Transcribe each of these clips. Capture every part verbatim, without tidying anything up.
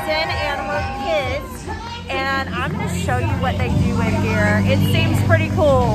Madison and we're kids, and I'm going to show you what they do in here. It seems pretty cool.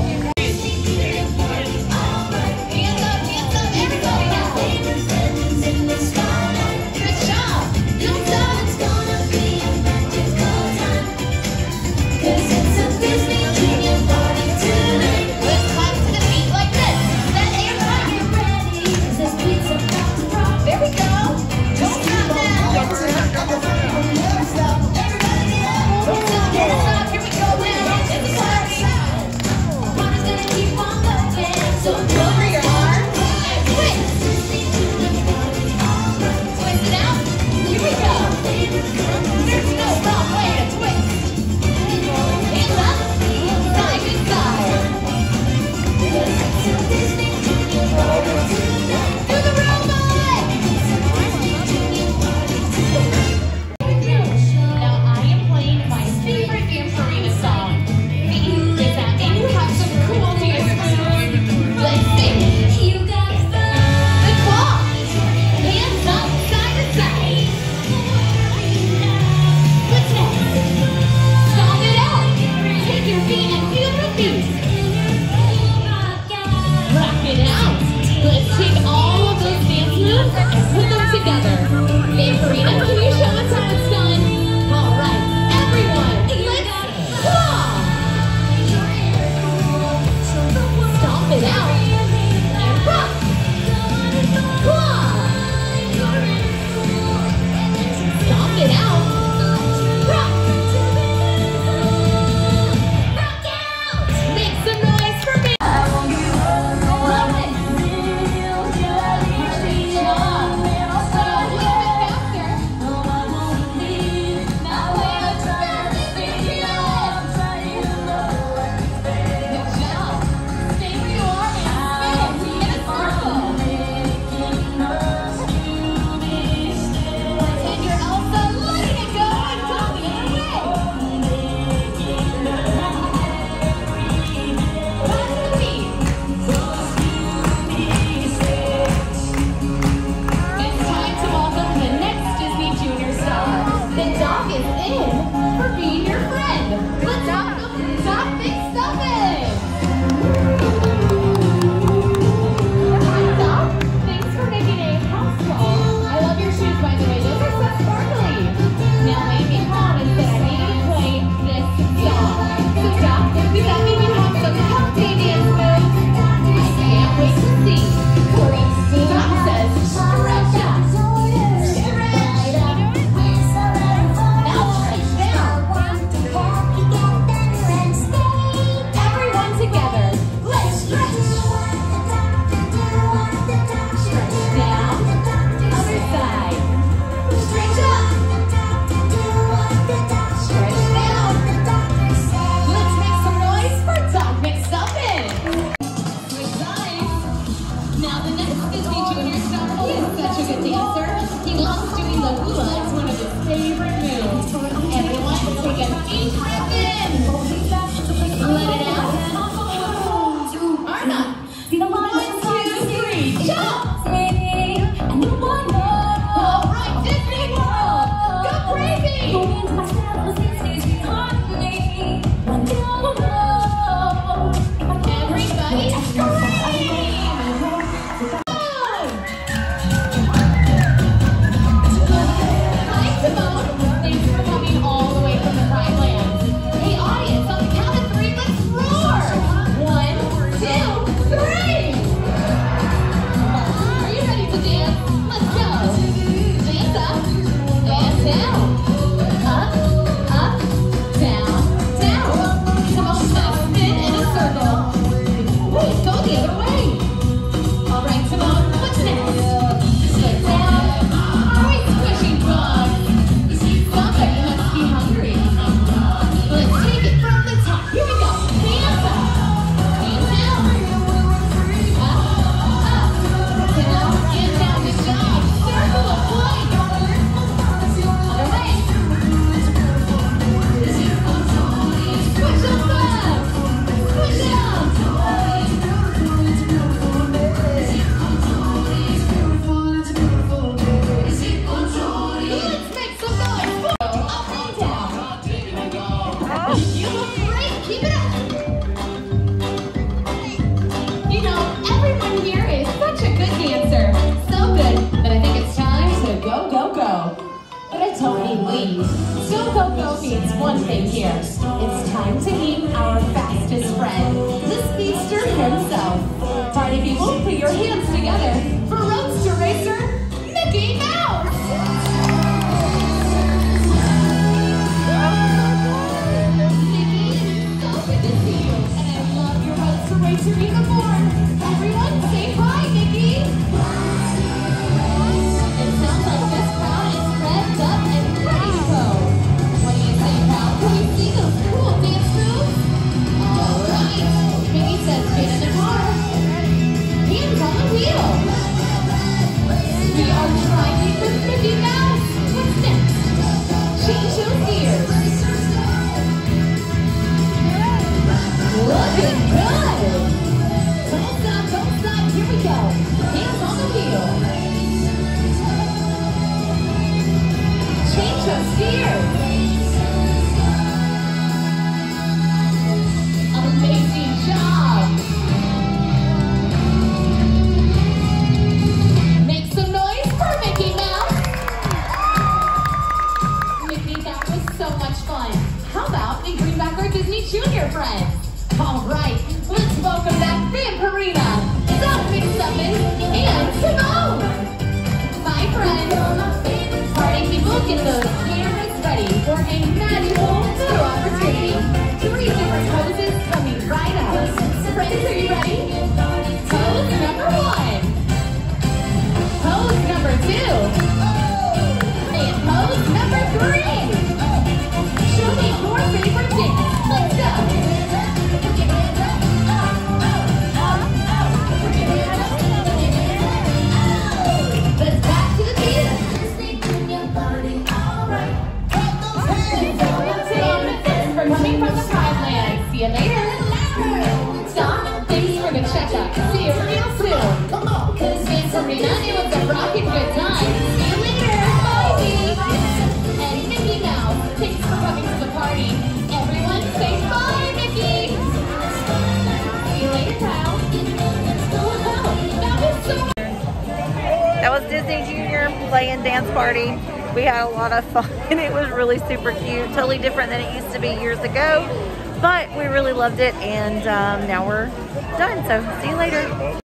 One, two, three. Tony Lee. So Go Go means one thing here. It's time to meet our fastest friend, the speedster himself. Party people, put your hands together for Roadster Racer, Mickey Mouse! Mickey, it's so good to see you, and I love your Roadster Racer even more. Everyone say hi, Mickey! It sounds like this crowd is revved up and ready to go. What do you say, pal? Can we see those cool dance moves? All right. Mickey says get in the car. Hands on the wheel. We are driving with Mickey Mouse. What's next? Change those gears. Looking good. Don't stop, don't stop. Here we go. Hands on the wheel. Change those gears. Amazing job. Make some noise for Mickey Mouse. Mickey, that was so much fun. How about we bring back our Disney Junior friends? All right, let's welcome back Vampirina, Stop McStuffin, and Simone. My friends, party people, get those cameras ready for a magical photo opportunity. Three different poses coming right up. Friends, are you ready? Pose number one. Pose number two. And pose number three. Show me your favorite dance. Let's go. Let's back to the beat. For coming from the Pride Land. See you later. Stop. Thanks for the checkup. See you real soon. Cause Vampirina, it was a rockin' good time. See you later. Bye, baby. And Mickey Mouse, thanks for coming to the party. Everyone say bye, Mickey. See you later, pal. Wow, that was so That was Disney Junior playing dance party. We had a lot of fun. It was really super cute. Totally different than it used to be years ago. But we really loved it. And um, now we're done. So see you later.